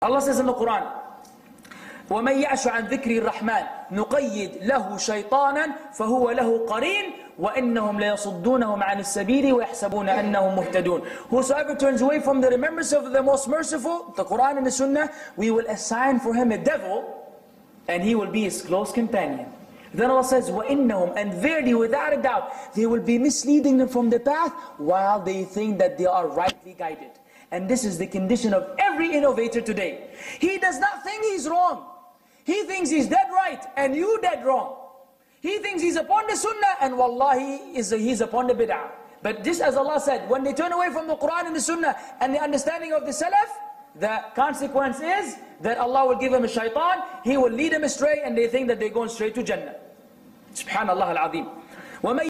Allah says in the Quran, وَمَنْ يَعْشُ عَنْ ذِكْرِ الرَّحْمَنِ نُقَيِّدْ لَهُ شَيْطَانًا فَهُوَ لَهُ قَرِينٌ وَإِنَّهُمْ لَيَصُدُّونَهُمْ عَنِ السَّبِيلِ وَيَحْسَبُونَ أَنَّهُمْ مُهْتَدُونَ. Whosoever turns away from the remembrance of the most merciful, the Quran and the Sunnah, we will assign for him a devil, and he will be his close companion. Then Allah says, وَإِنَّهُمْ, and verily without a doubt, they will be misleading them from the path while they think that they are rightly guided. And this is the condition of every innovator today. He does not think he's wrong. He thinks he's dead right and you dead wrong. He thinks he's upon the Sunnah and wallahi he's upon the bid'ah. But just as Allah said, when they turn away from the Quran and the Sunnah and the understanding of the Salaf, the consequence is that Allah will give him a shaitan, he will lead them astray, and they think that they're going straight to Jannah. Subhanallah al-Azim.